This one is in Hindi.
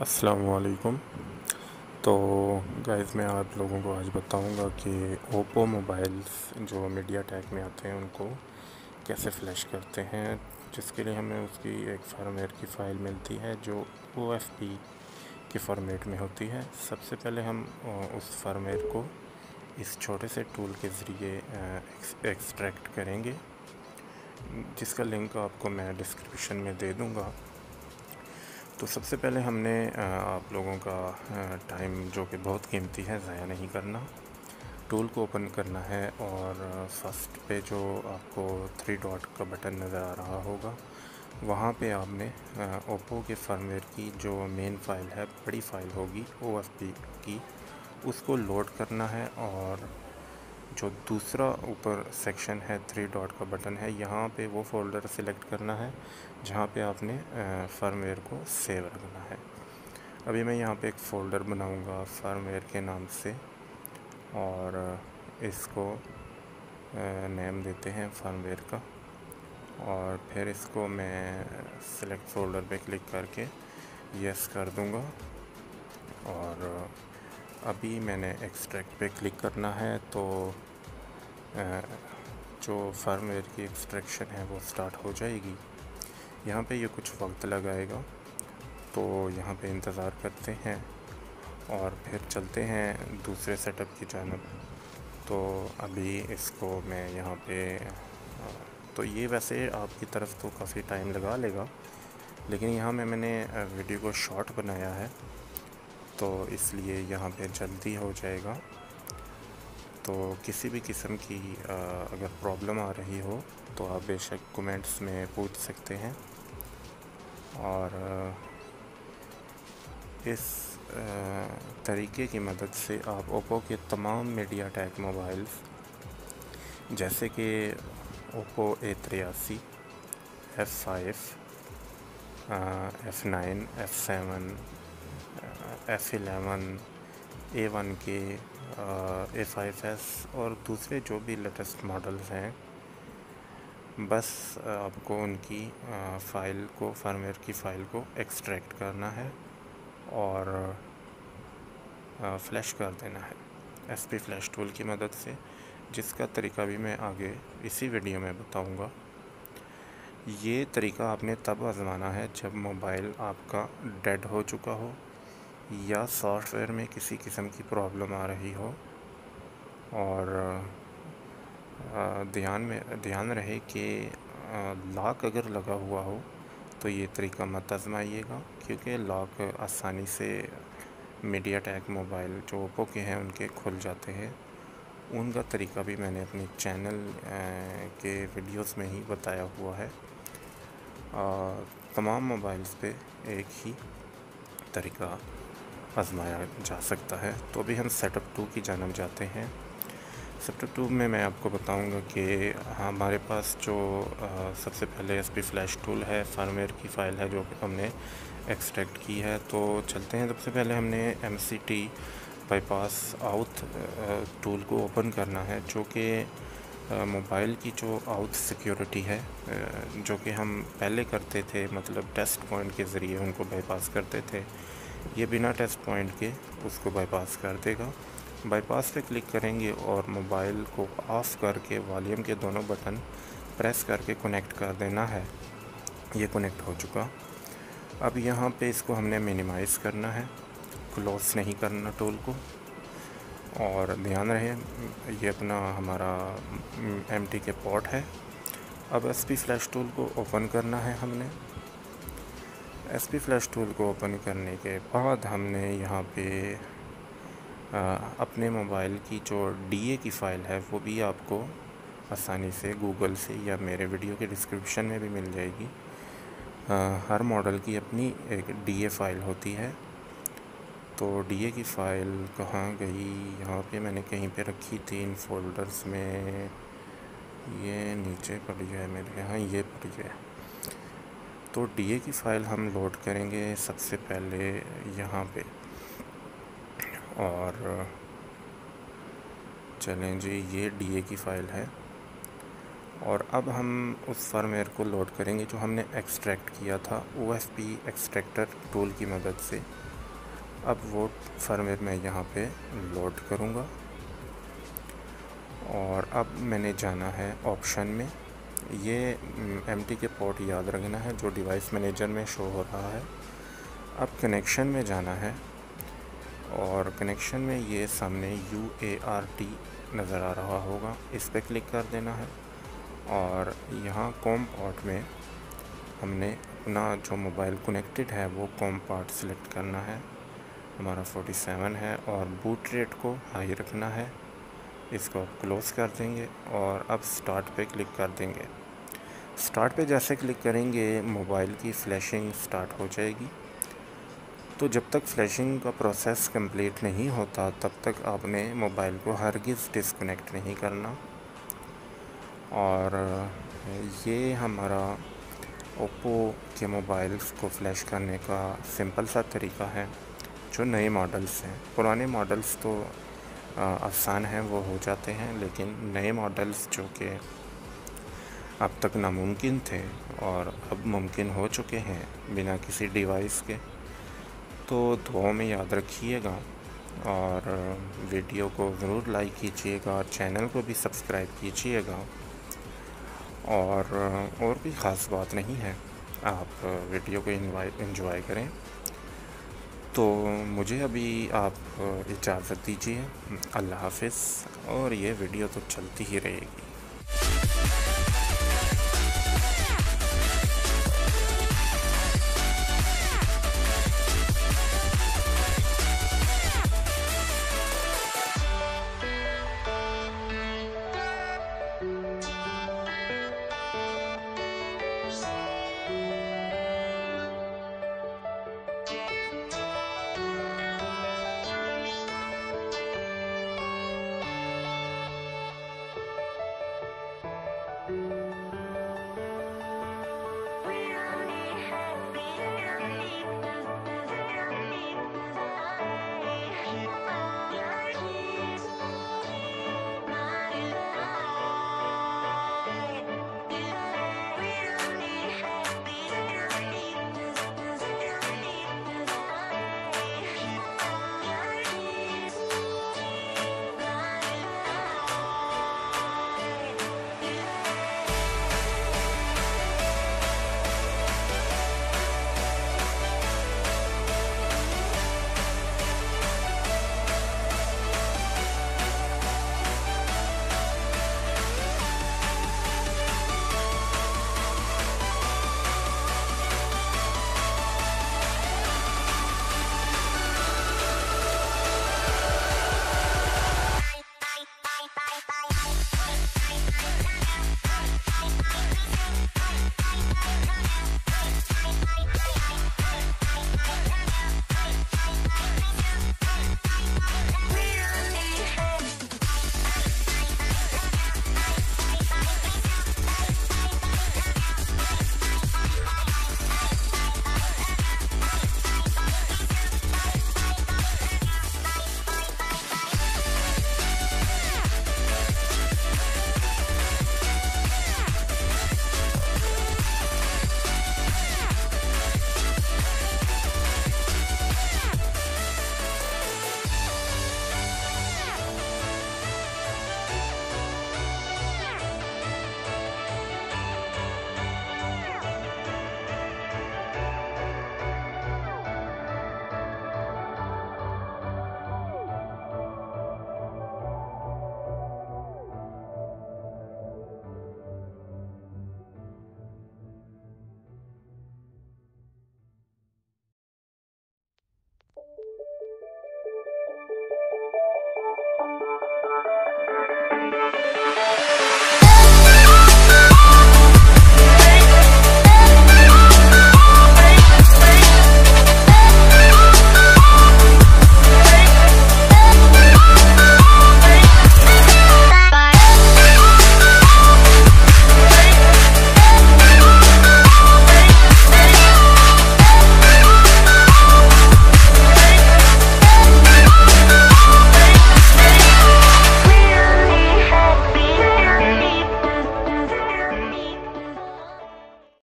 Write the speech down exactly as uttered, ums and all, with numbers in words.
अस्सलाम वालेकुम। तो गाइस मैं आप लोगों को आज बताऊंगा कि ओप्पो मोबाइल्स जो मीडियाटेक में आते हैं उनको कैसे फ्लैश करते हैं, जिसके लिए हमें उसकी एक फार्मेट की फ़ाइल मिलती है जो ओ एफ पी के फॉर्मेट में होती है। सबसे पहले हम उस फार्मेट को इस छोटे से टूल के ज़रिए एक्सट्रैक्ट करेंगे, जिसका लिंक आपको मैं डिस्क्रिप्शन में दे दूँगा। तो सबसे पहले हमने आप लोगों का टाइम, जो कि बहुत कीमती है, ज़ाया नहीं करना। टूल को ओपन करना है और फर्स्ट पे जो आपको थ्री डॉट का बटन नज़र आ रहा होगा, वहाँ पे आपने ओप्पो के फर्मवेयर की जो मेन फ़ाइल है, बड़ी फ़ाइल होगी ओ एफ पी की, उसको लोड करना है। और जो दूसरा ऊपर सेक्शन है, थ्री डॉट का बटन है, यहाँ पे वो फ़ोल्डर सिलेक्ट करना है जहाँ पे आपने फर्मवेयर को सेव रखना है। अभी मैं यहाँ पे एक फ़ोल्डर बनाऊँगा फर्मवेयर के नाम से और इसको नेम देते हैं फर्मवेयर का, और फिर इसको मैं सिलेक्ट फ़ोल्डर पे क्लिक करके यस कर दूँगा। और अभी मैंने एक्सट्रैक्ट पे क्लिक करना है, तो जो फर्मवेयर की एक्सट्रैक्शन है वो स्टार्ट हो जाएगी। यहाँ पे ये कुछ वक्त लगाएगा, तो यहाँ पे इंतज़ार करते हैं और फिर चलते हैं दूसरे सेटअप की जानब। तो अभी इसको मैं यहाँ पे, तो ये वैसे आपकी तरफ तो काफ़ी टाइम लगा लेगा, लेकिन यहाँ में मैंने वीडियो को शॉर्ट बनाया है, तो इसलिए यहाँ पे जल्दी हो जाएगा। तो किसी भी किस्म की अगर प्रॉब्लम आ रही हो तो आप बेशक कमेंट्स में पूछ सकते हैं। और इस तरीके की मदद से आप ओप्पो के तमाम मीडियाटेक मोबाइल्स, जैसे कि ओप्पो ए तिरासी, F five, F nine, F seven, F eleven, A one के, ए फाइव एस और दूसरे जो भी लेटेस्ट मॉडल्स हैं, बस आपको उनकी फ़ाइल को, फर्मवेयर की फ़ाइल को एक्सट्रैक्ट करना है और फ़्लैश कर देना है एस पी फ्लैश टूल की मदद से, जिसका तरीका भी मैं आगे इसी वीडियो में बताऊंगा। ये तरीका आपने तब आज़माना है जब मोबाइल आपका डेड हो चुका हो या सॉफ्टवेयर में किसी किस्म की प्रॉब्लम आ रही हो। और ध्यान में ध्यान रहे कि लॉक अगर लगा हुआ हो तो ये तरीका मत आज़माइएगा, क्योंकि लॉक आसानी से मीडियाटेक मोबाइल जो ओप्पो के हैं उनके खुल जाते हैं। उनका तरीका भी मैंने अपनी चैनल के वीडियोस में ही बताया हुआ है। तमाम मोबाइल्स पे एक ही तरीका आज़माया जा सकता है। तो अभी हम सेटअप टू की जानब जाते हैं। सेटअप टू में मैं आपको बताऊंगा कि हमारे पास जो आ, सबसे पहले एस पी फ्लैश टूल है, फर्मवेयर की फ़ाइल है जो कि हमने एक्सट्रैक्ट की है। तो चलते हैं। सबसे पहले हमने M C T bypass out tool को ओपन करना है, जो कि मोबाइल की जो आउट सिक्योरिटी है, जो कि हम पहले करते थे, मतलब टेस्ट पॉइंट के ज़रिए उनको बाईपास करते थे। ये बिना टेस्ट पॉइंट के उसको बाईपास कर देगा। बाईपास पे क्लिक करेंगे और मोबाइल को ऑफ़ करके वॉल्यूम के दोनों बटन प्रेस करके कनेक्ट कर देना है। ये कनेक्ट हो चुका। अब यहाँ पे इसको हमने मिनिमाइज़ करना है, क्लोज नहीं करना टूल को। और ध्यान रहे ये अपना हमारा एम टी के पोर्ट है। अब एस पी फ्लैश टूल को ओपन करना है हमने। एस पी फ्लैश टूल को ओपन करने के बाद हमने यहाँ पे आ, अपने मोबाइल की जो डी ए की फ़ाइल है वो भी आपको आसानी से गूगल से या मेरे वीडियो के डिस्क्रिप्शन में भी मिल जाएगी। आ, हर मॉडल की अपनी एक डी ए फ़ाइल होती है। तो डी ए की फ़ाइल कहाँ गई? यहाँ पे मैंने कहीं पे रखी थी इन फोल्डर्स में। ये नीचे पड़ी है मेरे यहाँ, ये पड़ी है। तो डी ए की फ़ाइल हम लोड करेंगे सबसे पहले यहाँ पे। और चलें जी, ये डी ए की फ़ाइल है। और अब हम उस फर्मवेयर को लोड करेंगे जो हमने एक्सट्रैक्ट किया था O F P extractor tool की मदद से। अब वो फर्मवेयर मैं यहाँ पे लोड करूँगा और अब मैंने जाना है ऑप्शन में। ये एम टी के पोर्ट याद रखना है जो डिवाइस मैनेजर में शो हो रहा है। अब कनेक्शन में जाना है और कनेक्शन में ये सामने यू ए आर टी नज़र आ रहा होगा, इस पर क्लिक कर देना है और यहाँ कॉम पोर्ट में हमने अपना जो मोबाइल कनेक्टेड है वो कॉम पोर्ट सिलेक्ट करना है। हमारा सैंतालीस है और बूट रेट को हाई रखना है। इसको आप क्लोज़ कर देंगे और अब स्टार्ट पे क्लिक कर देंगे। स्टार्ट पे जैसे क्लिक करेंगे मोबाइल की फ्लैशिंग स्टार्ट हो जाएगी। तो जब तक फ्लैशिंग का प्रोसेस कंप्लीट नहीं होता तब तक आपने मोबाइल को हरगिज़ डिस्कनेक्ट नहीं करना। और ये हमारा ओप्पो के मोबाइल्स को फ्लैश करने का सिंपल सा तरीका है जो नए मॉडल्स हैं। पुराने मॉडल्स तो आसान हैं, वो हो जाते हैं, लेकिन नए मॉडल्स जो कि अब तक नामुमकिन थे और अब मुमकिन हो चुके हैं बिना किसी डिवाइस के, तो दुआओं में याद रखिएगा और वीडियो को ज़रूर लाइक कीजिएगा, चैनल को भी सब्सक्राइब कीजिएगा। और और भी ख़ास बात नहीं है, आप वीडियो को एंजॉय करें। तो मुझे अभी आप इजाज़त दीजिए, अल्लाह हाफ़िज़। और ये वीडियो तो चलती ही रहेगी।